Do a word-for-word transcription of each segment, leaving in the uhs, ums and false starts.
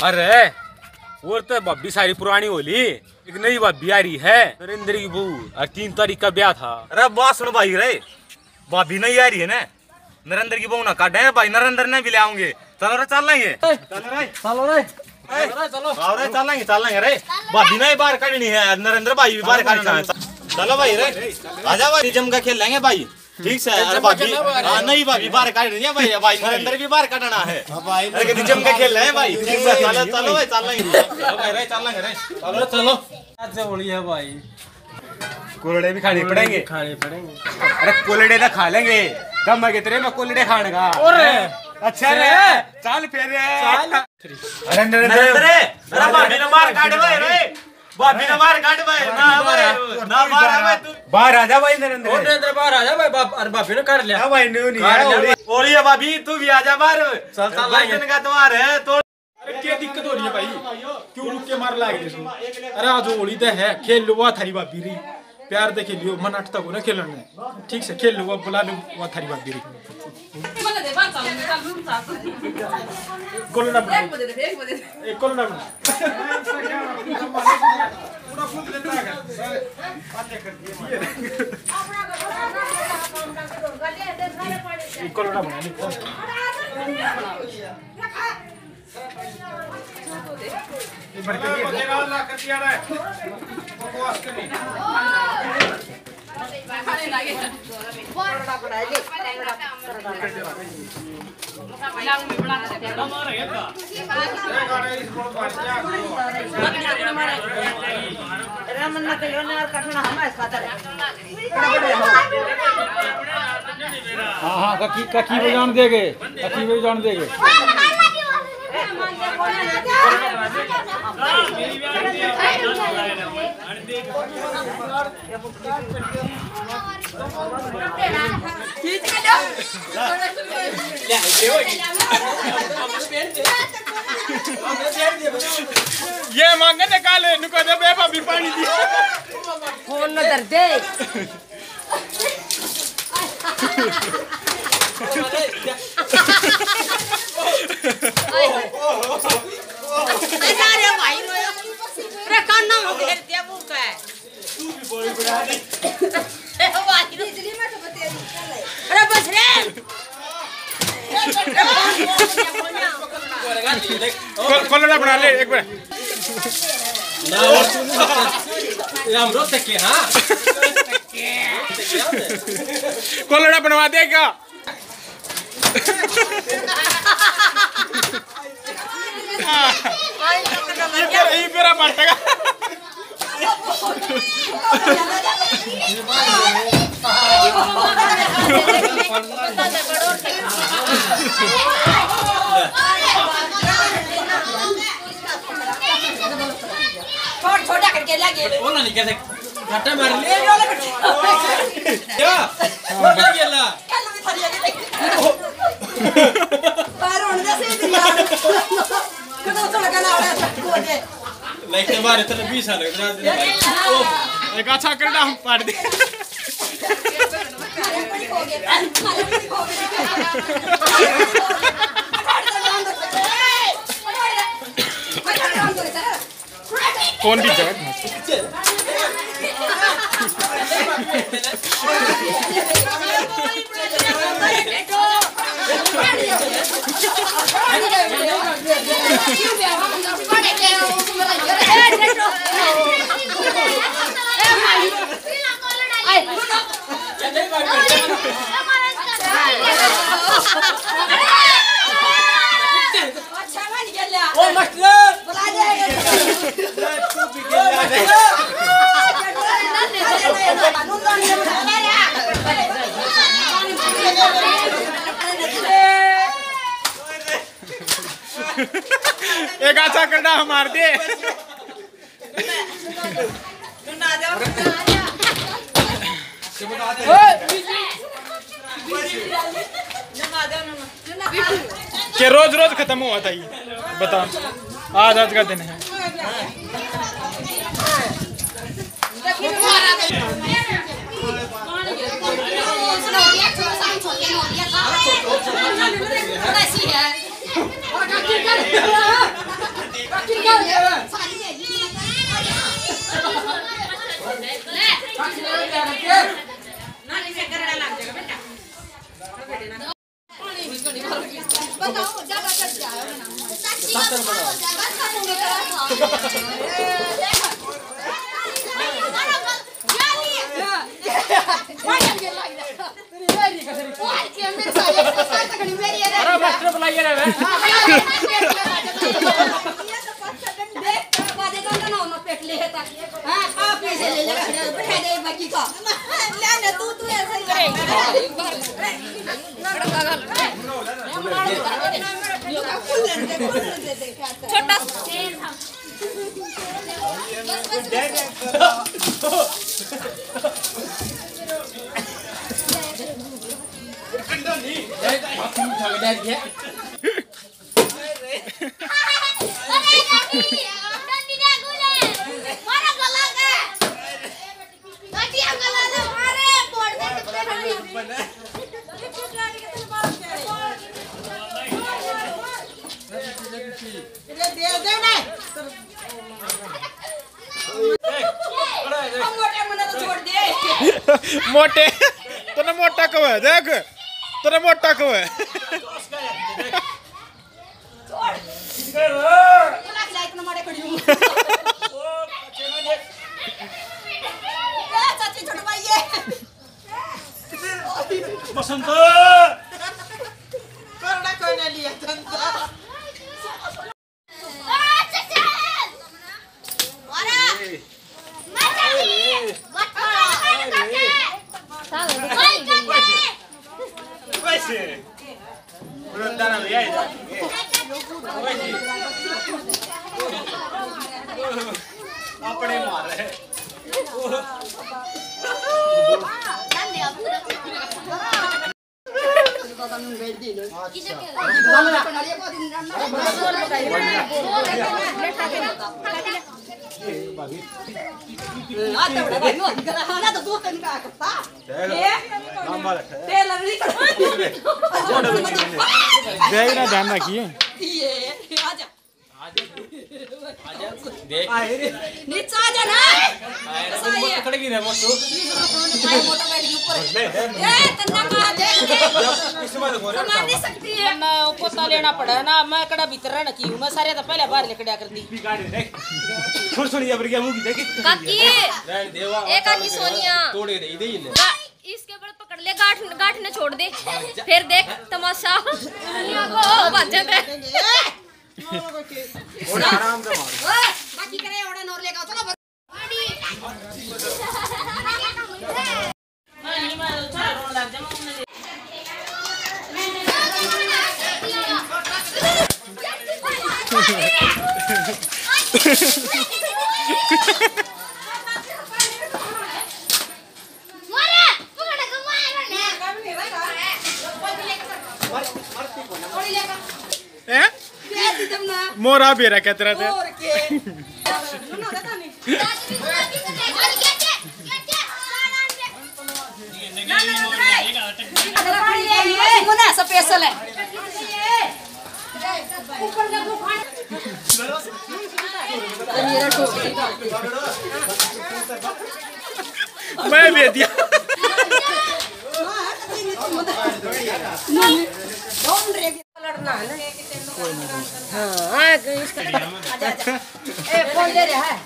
अरे वो तो भाभी सारी पुरानी होली, एक नई भाभी आ रही है नरेंद्र की बहू, और तीन तारीख का ब्याह था। अरे बात सुन भाई रे, भाभी नहीं आ रही है ना, नरेंद्र की बहू ना काटे भाई, नरेंद्र ने भी ले आऊंगे। चलो रे चल लेंगे, चलो रे चलो रे चलो आओ रे चल लेंगे चल लेंगे रे। भाभी नहीं बाहर काटनी है, नरेंद्र भाई भी बाहर काटना है। चलो भाई रे आजा भाई, जम का खेल लेंगे भाई, ठीक से। अरे भाभी हाँ नहीं भाभी बाहर काट रही है भाई, भाई नरेंद्र भी बाहर काटना है। अरे जम का खेल रहे हैं भाई, ठीक से। चलो चलो भाई चल लेंगे, चलो भाई रे चल लेंगे रे, चलो चलो। अच्छा होली है भाई, कोलड़े भी खाने पड़ेंगे, खाने पड़ेंगे। अरे कोलड़े तो खा लेंगे, कम आगे तेरे में कोलड़े खाने का। अच्छा रे चल फिर अरे नरेंद्र अरे भाभी ने बाहर काट भाई रे, भाभी ने बाहर काट भाई ना भाई ना बाहर आवे तू, बाहर आजा भाई नरेंद्र। ओ नरेंद्र बाहर आजा भाई, बाप अरे भाभी ने काट लिया। हां भाई न्यू नहीं है होली है भाभी, तू भी आजा बाहर। चल चल लाएंगे, दिन का त्योहार है तो क्या दिक्कत हो रही है भाई, क्यों रुक के मार लागे इसको। अरे आज होली तो है, खेल लो थारी भाभी री, प्यार दे खेलियो, मन अटता को ना खेलने, ठीक से खेल लो, बुला लो वो थारी भाभी री। कोलना बना एक कोलना बना पूरा फूट लेता है, बातें करती है एक कोलना बना नहीं एक बार कर दिया ला कर दिया रे बकवास करनी खाने लागे बड़ा बड़ा ले लाग में बड़ा कर मारे है का ये गाड़ी इस बड़ पाटिया रामन ना कहियो ना कठना हमारे साथ है। हां हां ककी ककी बजान देगे, ककी बजान देगे। ये मांगे निकाले नुको दे बेबा भी पानी दी फोन न दर दे अरे भाई रे कान्ना हो गया ते बुक है तू भी बोल बड़ा दे ए भाई बिजली में तो बते अरे बस रे कोलना बना ले एक बार ना और तू ये हम रोते के हां कोलना बनवा देगा ये मेरा पड़ेगा छोड़ छोटा करके लगे वो ना नहीं कैसे घाटा मार ले क्या छोटा गेला कल भी थारी आगे पर होने दे से यार कदों तो लगा ना को दे लाइक के बारे तो बीस साल ओ एक अच्छा करना हम पाड़ दे कौन भी जगह ओ मास्टर बुला एक अच्छा करना हमार दे के रोज रोज खत्म हुआ था ये बता, आज आज का दिन है। अरे मास्टर बुलाइए रे छोटा मोटे तूने मोटा कब है देख तूने मोटा कब है बसंत अपने मार रहे देखना ध्यान रखिए नीचे आ जा ना खड़गी रे मोटू मोटा बैठ के ऊपर ए तन्ना का देख संभाल नहीं सकती है मैं पोता लेना पड़ा ना मैं कड़ा भीतर रहना की हूं मैं सारे तो पहले बाहर लेकड़ा कर दी गाड़ी देख छोड़ छोड़ ये बरगे मुंह की देख काकी रहन देवा ए काकी सोनिया तोड़े दे दे ले इसके ऊपर पकड़ ले गांठ गांठ ने छोड़ दे फिर देख तमाशा ओ भाजा कर और आराम से मार बाकी करे ओड़े नोर लेगा चलो नहीं मैं चल लग जा मोरा बेरा कहते रहते और के मुना स्पेशल है मैं भी दिया लड़ना है हाँ इसका ए फोन ले रहा है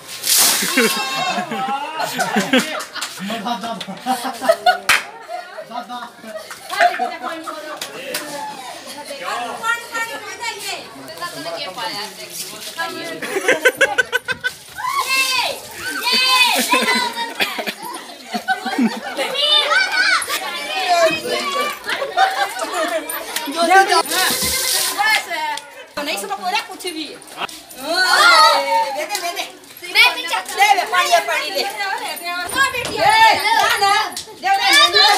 नहीं समझ पा रहा कुछ भी दे दे दे दे मैं पीछे ले ले पानी है पानी ले हां बेटी ए ना ना दे दे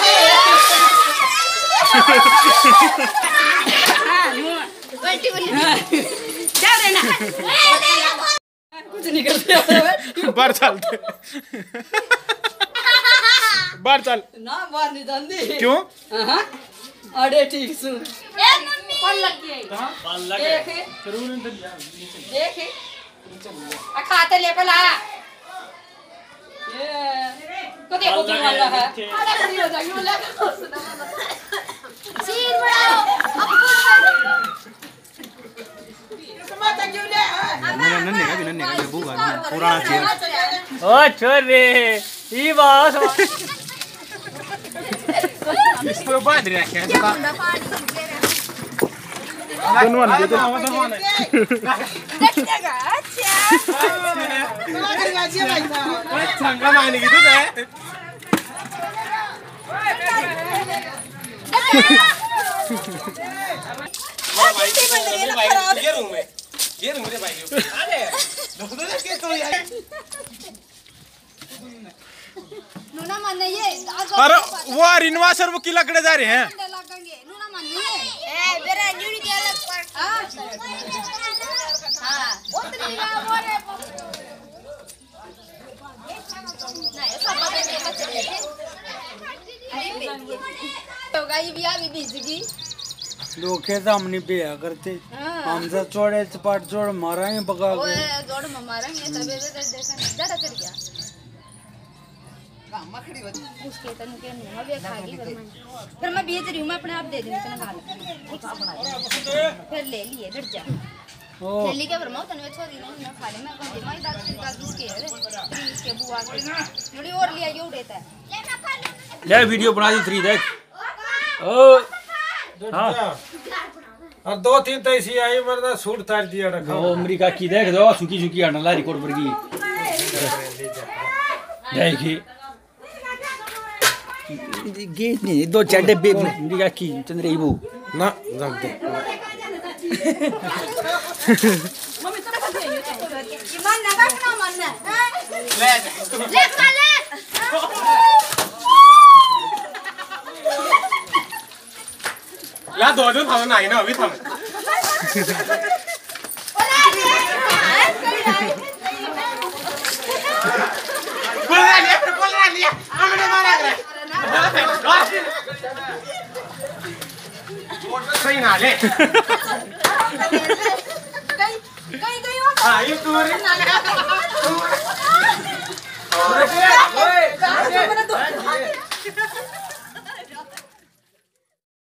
हां बेटी बनी जा रे ना कुछ नहीं करते बाहर चलते बाहर चल ना बाहर नहीं जाते क्यों हां अरे ठीक सुन ए मम्मी कौन लग गई पाल लगे देख देख आ खाते ले पला ये को देखो तुम वाला है अरे नहीं हो जाएगी बोला सीन बढ़ाओ अब समाता नन्हे का भी नन्हे का बूगा पुराना चेयर ओ छोरे ई बस इसको बांध रखा है दोनों ने दे देखिएगा अच्छा संगा मारने की तो है ये रूम है ये रूम है भाई अरे दोस्तों ने के तो यार नूना मन ये अरे वो रिनवा सर वो किला कड़े जा रहे हैं लगेंगे नूना मन ये ए मेरा न्यूरी के अलग पर हां हां उतनी ना बोले नहीं सब बातें के बच्चे अरे तो गाई भी आ भी जिंदगी लोग के सामने पे आ करते हमसे चौड़े चपाट जोड़ मारा ही पका ओए के जोड़ में मारेंगे तबे तो देखा ज्यादा चढ़ गया उसके तन के मुंह में खागी पर मैं फिर मैं बेच रही हूं मैं अपने आप दे दूंगी तने गाल फिर ले लिए डर जा ले ली के पर मैं तने छोड़ी नहीं ना खा ले मैं कौन दे मैं दाल का दूध के है इसके बुआ के थोड़ी और लिया ये उड़ेता है ले वीडियो बना दी थ्री देख ओ हाँ और दो तीन तो ऐसी आई मरदा सूट तार दिया रखा ओ अमेरिका की देख दो सुकी सुकी आना ला रिकॉर्ड पर की देखी ये नहीं दो चार डब्बे अमेरिका की चंद्र इबू ना जम दे मम्मी तो ना ये मन ना रखना मन ना ले ले खा ले ला दो दिन थाम ना ना अभी थाम बोल रहा है बोल रहा है हमने मारा करे सही ना ले कहीं कहीं कहीं हो हां ये तू रे ना ले ओए